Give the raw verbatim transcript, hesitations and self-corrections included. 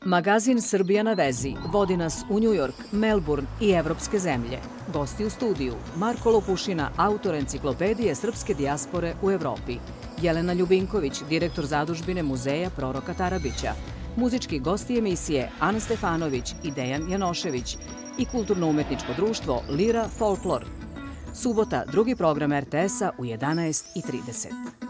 Magazin Srbija na vezi vodi nas u Njujork, Melbourne i evropske zemlje. Gosti u studiju Marko Lopušina, autor enciklopedije srpske dijaspore u Evropi, Jelena Ljubinković, direktor zadužbine Muzeja Proroka Tarabića, muzički gosti emisije Ana Stefanović i Dejan Janošević i kulturno-umetničko društvo Lira Folklor. Subota, drugi program er te es-a u jedanaest i trideset.